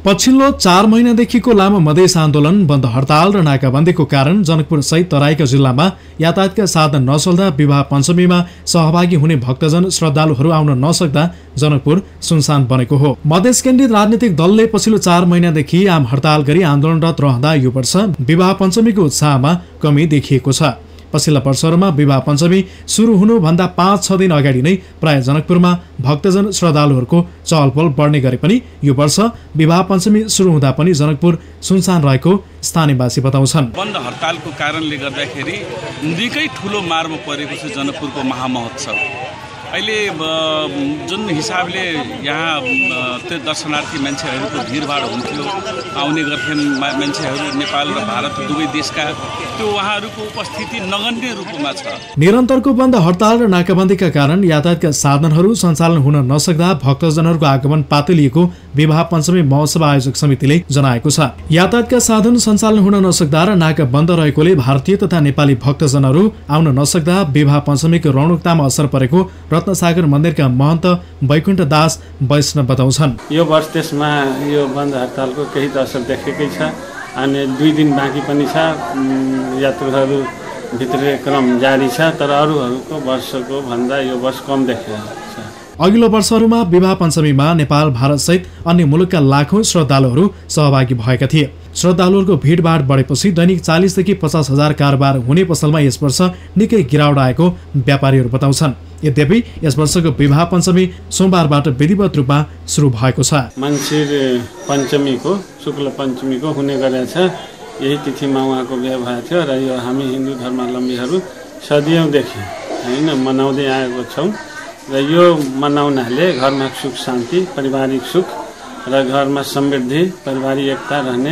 पछिल्लो 4 महिनादेखिको लामो मधेस आन्दोलन, बन्द हडताल र नाकाबन्दीको कारण जनकपुर सहित तराईका जिल्लामा यातायातका साधन नचल्दा विवाह पञ्चमीमा सहभागी हुने भक्तजन श्रद्धालुहरू आउन नसक्दा जनकपुर सुनसान बनेको हो। मधेस केन्द्रित राजनीतिक दलले पछिल्लो 4 महिनादेखि आम हडताल गरी आन्दोलनरत रहँदा यो वर्ष विवाह पञ्चमीको उत्साहमा कमी देखिएको छ। पछिल्ला वर्षहरूमा विवाह पञ्चमी सुरु हुनुभन्दा 5-6 दिन अगाडि नै प्राय जनकपुरमा भक्तजन श्रद्धालुहरूको चहलपहल बढ्ने गरे पनि यो वर्ष विवाह पञ्चमी सुरु हुँदा पनि जनकपुर सुनसान रहेको स्थानीयवासी बताउँछन्। बन्द हडतालको कारणले गर्दाखेरि निकै ठुलो मारमा परेको छ जनकपुरको महामहोत्सव। अहिले जुन हिसाबले यहाँ त्यो दर्शनार्थी मान्छेहरूको भिडभाड हुन्थ्यो, आउने गर्थेन मान्छेहरू नेपाल र भारत दुवै देशका, त्यो उहाँहरूको उपस्थिति नगन्य रूपमा छ। निरन्तरको बन्द हडताल र नाकाबन्दीका कारण यातायातका साधनहरू सञ्चालन हुन नसक्दा भक्तजनहरूको आगमन पातलिएको विवाह पञ्चमी महोत्सव आयोजक समितिले जनाएको छ। यातायातका साधन सञ्चालन हुन नसक्दा र नाका बन्द रहेकोले भारतीय तथा नेपाली भक्तजनहरू आउन नसक्दा विवाह पञ्चमीको रौनकतामा असर परेको रत्नसागर मन्दिरका महन्त वैकुण्ठ दास वैष्णव बताउँछन्। यो वर्ष त्यसमा यो बन्द हडतालको केही त असर देखेकै छ अनि 2 दिन बाँकी पनि छ। यात्रुहरू भित्रे क्रम जारी छ, तर अरूहरूको वर्षको भन्दा यो वर्ष कम देखिएको छ। अघिल्लो वर्षहरूमा विवाह पञ्चमीमा नेपाल भारत सहित अन्य मुलुकका लाखौं श्रद्धालुहरू सहभागी भएका थिए। श्रद्धालुहरूको भिडभाड बढेपछि दैनिक 40 देखि 50 हजार कारोबार हुने पसलमा यस वर्ष निकै गिरावट आएको व्यापारीहरू बताउँछन्। यद्यपि यस वर्षको विवाह पञ्चमी सोमबारबाट विधिवत रूपमा सुरु भएको छ। मङ्सिर पञ्चमीको शुक्ल पञ्चमीको हुने गरेछ। यही तिथिमा उहाँको बिहे भएको थियो र यो हामी हिन्दू धर्मावलम्बीहरू सदियौँदेखि हैन मनाउँदै आएको छौँ र यो मनाउनाले घरमा सुख शान्ति, पारिवारिक सुख र घरमा समृद्धि, पारिवारिक एकता रहने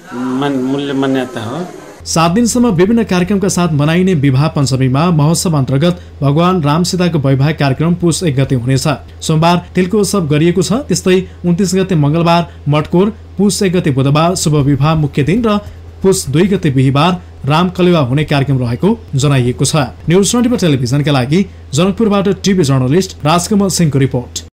मूल्य मान्यता हो। 7 दिनसम्म विभिन्न कार्यक्रमका साथ मनाइने विवाह पञ्चमीमा महोत्सव अन्तर्गत भगवान राम सीताको वैवाहिक कार्यक्रम पुष 1 गते हुनेछ। सोमबार तिलको उत्सव गरिएको छ। त्यस्तै 29 गते मंगलबार मटकोर, पुष 1 गते बुधबार शुभ विवाह मुख्य दिन र पुष 2 गते बिहीबार रामकलेवा हुने कार्यक्रम रहेको जनाइएको छ। न्युज 24 टेलिभिजनका लागि जनकपुरबाट टिभी जर्नलिस्ट राजकमल सिंहको रिपोर्ट।